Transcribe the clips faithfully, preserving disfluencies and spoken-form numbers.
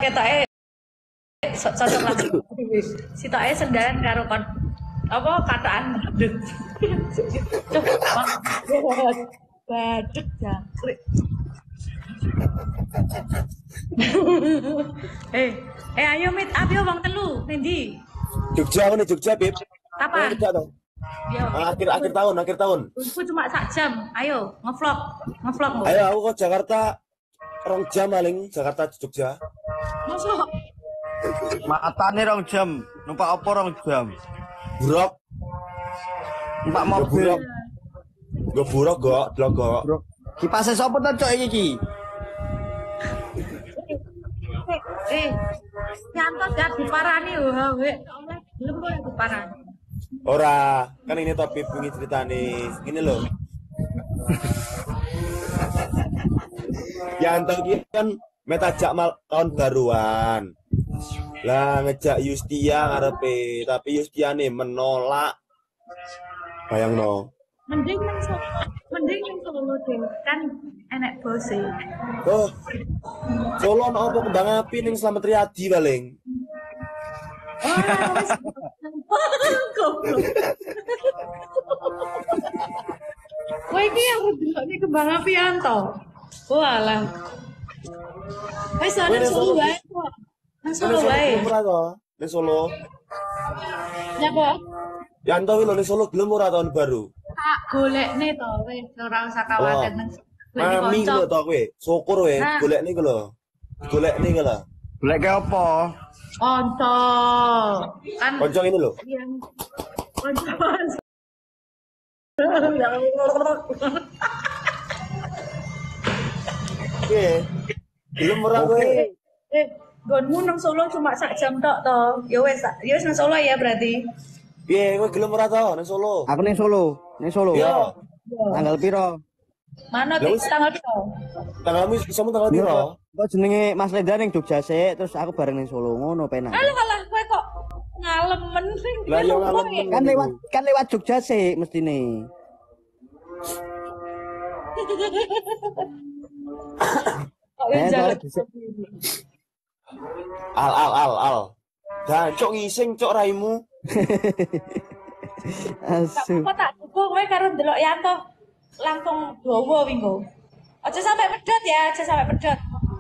ketoke cocok lah. Sitoke sendan karo kon apa kataan badut. Coba badut jangkrik. Eh, eh ayo mit up yo wong telu ngendi? Jogja ngene Jogja, Bib. Kapan? Jogja to. Yo. Akhir akhir tahun, akhir tahun. Aku cuma sak jam. Ayo, ngevlog. Ngevlog. Ayo aku ke Jakarta rong jam paling, Jakarta Jogja. Masuk. Matane rong jam, numpak apa rong jam? Buruk. Numpak mobil. Gue buruk kok, blok kok. Kipase sapa to cok iki? Eh, nyantos gak diparani yo, wek. Oleh belum kok diparani. Ora, kan ini topik wingi ceritane. Ini loh. Yang tadi kan metajak mal tahun baruan. Lah ngejak Yustia ngarepe, tapi Yustiane menolak. Bayangno. Mending nang Solo, mending nang Solo deh, kan enek bose. Oh. Solo ono apa kembang api ning Slamet Riyadi paling. Oh, wis. Goblok. Kowe iki yang ndelokne kembang api anto. Walah. Wis ana Solo wae kok. Nang Solo wae. Ning Solo. Nyapa? Yanto lho ning Solo gelem ora tahun baru. Tak golekne to wis ora usah kuwatir nang Mami lho to kowe. Syukur kowe golekne ku lho. Golekne ku lho. Golek ke apa? Kanca. Kan Kanca ini lho. yang kanca. Oke. Gelem ora kowe. Eh, gonmu nang Solo cuma sak jam tok to. Ya wis, ya wis nang Solo ya berarti. Piye kowe gelem ora to nang Solo? Aku ning Solo, ning Solo. Iya. Tanggal piro? Mana tuh tanggal piro? Tanggalmu isomu tanggal piro? Kok jenenge Mas Lenda ning Jogja sik, terus aku bareng ning Solo ngono penak. Alah alah kowe kok ngalemen sing Lah yo ngalemen. Kan lewat kan lewat Jogja sik mestine. Kok wis jalan. Al al al al. Dan cok ngising cok raimu. Asu. Kok tak duga kowe karo ndelok Yanto langsung dawa winggo. Aja sampai pedot ya, aja sampai pedot.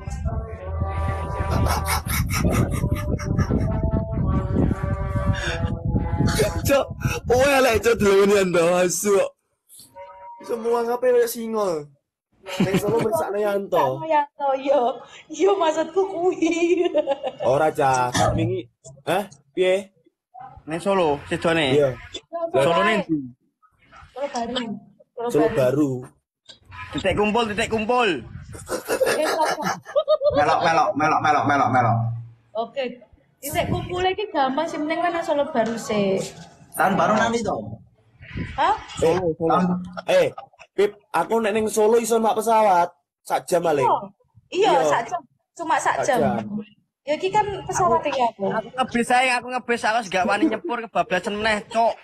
Cok, kowe elek cok delon Yanto asu. Semua ngapain kayak singo. Ning Solo bersakne Yanto. Yanto yo. Yo maksudku kuwi. Ora cah, wingi. Hah? Piye? Ning Solo, sidone. Iya. Solo ning Solo baru. Solo baru. titik kumpul, titik kumpul. Eh, apa? Melok, melok, melok, melok, melok, melok. Oke. Isek kumpul iki gampang sih penting kan nang Solo baru sih. Tahun baru nanti toh. Hah? Solo, Solo. Eh, Pip, aku nek ning Solo iso mak pesawat. Sak jam paling. Iya, Iya. sak jam. Cuma sak Sak jam. jam. Ya iki kan pesawat iki aku. Aku ngebis ae, aku ngebis aku gak wani nyepur kebablasan meneh, cok.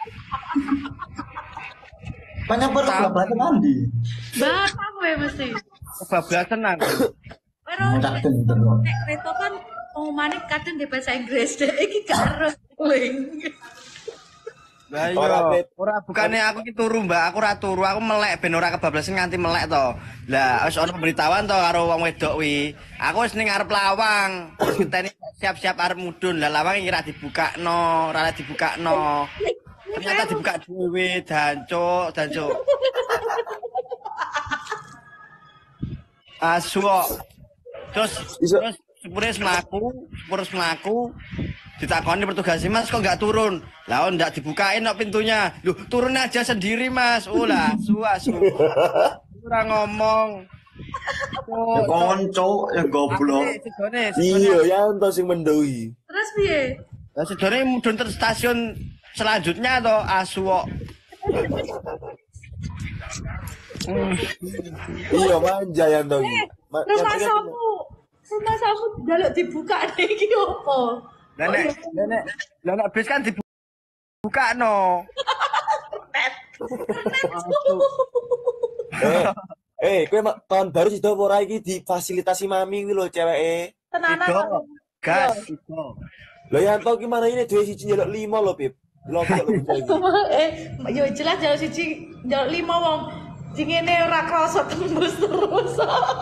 Banyak berkelabat mandi. Bapak kowe mesti. Kebablasan aku. Pero Kadang terus. nek kereta kan omane kadang di bahasa Inggris deh iki karo link. Lah Ora, iya, Pip. ora bukannya aku ki turu, Mbak. Aku ora turu, aku melek ben ora kebablasan nganti melek to. Lah wis ana pemberitahuan to karo wong wedok wi. Aku wis ning arep lawang. Ngenteni siap-siap arep mudhun. Lah lawang iki ora dibukakno, ora dibukakno. Ternyata dibuka dhewe, dancuk, dancuk. Asu kok. Terus Iso- terus sepure mlaku, sepure mlaku. Ditakoni petugas Mas kok nggak turun? Lah oh, nggak dibukain kok pintunya. Loh, turun aja sendiri Mas. Oh lah, asu asu. Ora ngomong. Ya konco, ya goblok. Sedone, Iya, Yanto sing mendoi. Terus piye? Lah sedone mudhun ter stasiun selanjutnya to asu kok. Hmm. Iya, manja Yanto iki. Ma- Rumah Yanto iki- samu. Rumah samu jaluk dibuka nih iki opo? Nenek, nenek, nenek bis kan dibuka no. Eh, eh, kowe mak- tahun baru sido ora iki difasilitasi mami kuwi lho ceweke. Tenanan Ido. aku. Gas. Lah Yanto gimana ini dhewe siji njaluk lima lho, Pip. Lho kok lho iki. eh yo jelas jalur siji jalur lima wong sing ngene ora krasa tembus terus.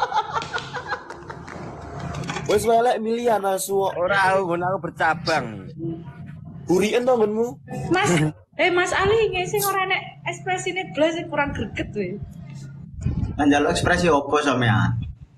Wis welek milihan asu kok. Ora aku nggon aku bercabang. Burien to nggonmu. Mas, eh Mas Ali ngisi ora nek ekspresine blas kurang greget we. Njaluk ekspresi opo sampean?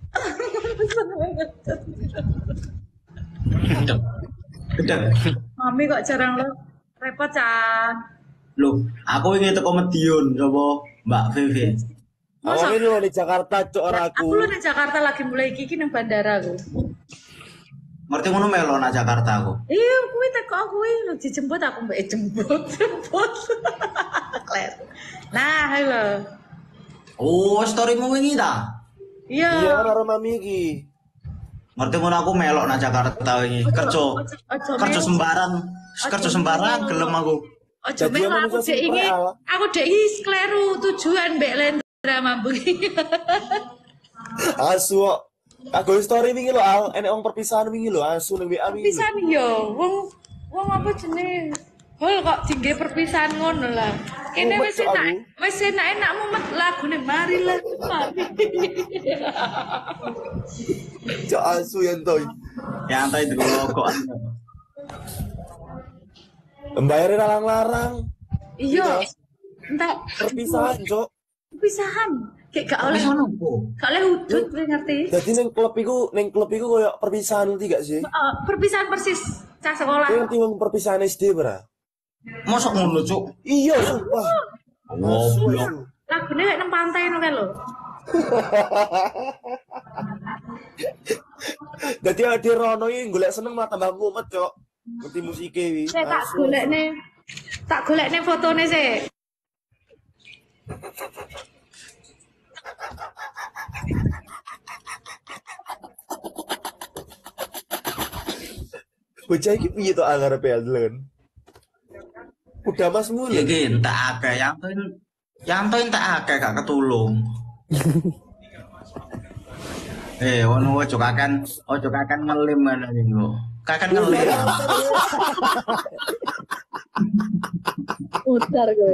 Gedek. Gedek. Mami kok jarang lo repot Chan. Loh, aku ingin teko Medion coba Mbak Vivi. Aku ini lho di Jakarta cok ora Aku aku. lu di Jakarta lagi mulai iki nang bandara aku. Ngerti ngono melo nang Jakarta aku. Iya, kuwi teko kuwi lu dijemput aku mbak jemput jemput. Kler. Nah, halo. Oh, storymu wingi ta? Iya Iya. kan karo mami iki. Ngerti ngono aku melok nang Jakarta wingi. Kerja. Ojo Kerja melu. sembarang. Kerja sembarang gelem aku. Ojo Jadi melu aku manusia dek simpel, iki. Al. Aku dek iki kleru tujuan mbek Lendra mambung. Asu kok. Aku story wingi lho Al, enek wong perpisahan wingi lho asu ning W A wingi. Bisa nih yo, wong wong apa jenenge? Hol kok tinggi perpisahan ngono lah. Kene Mumet, wis Cok, enak, aku. wis enak enak mumet lagune mari lah. Mari. Cok asu Yanto. Ya antai itu kok. Mbayare larang-larang. Iya. Entar Perpisahan, Cok. perpisahan. Kayak gak oleh Oleh ngono po. gak oleh hudud kowe ngerti? Jadi ning klub iku, ning klub iku koyo perpisahan ngerti gak sih? Eh, perpisahan persis cah sekolah. Kowe ngerti wong perpisahan S D ora? Mosok ngono, Cuk. Iya, sumpah. Goblok. Lagune kayak nang pantai ngono kae lho. Dadi ade rono iki golek seneng malah tambah mumet, Cok. Ngerti musike wi. Saya tak Asu. golekne. Tak golekne fotone sih. Bocah iki piye to ngarepe Alden? Udah Mas mulu. Ya ki entek akeh yang tuh yang tuh entek akeh gak ketulung. Eh, ono ojo kakan, ojo kakan ngelim ngono iki lho. Kakan ngelim. Utar gue.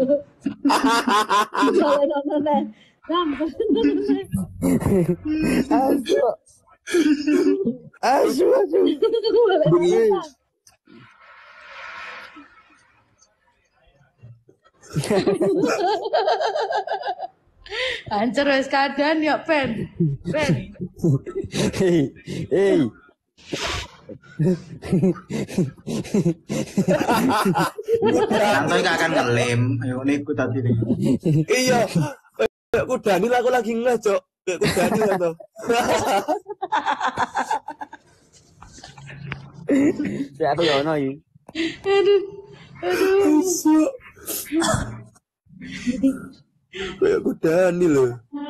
Kalau nonton Ram. Asu. Asu, asu. Hancur wis keadaan ya pen. Pen. Hei, hei. Santai gak akan ngelim. Ayo niku tadi nih. Iya. Kayak ku Daniel aku lagi ngeh, Cok. Kayak ku Daniel to. Saya aku ya ono iki. Aduh. Aduh. Asu. Kayak ku Daniel lho.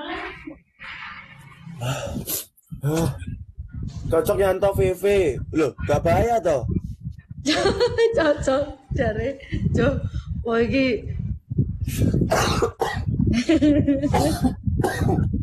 Ah. Cocok Yanto V V. Loh, gak bahaya toh? Cocok jare. Jo. Oh iki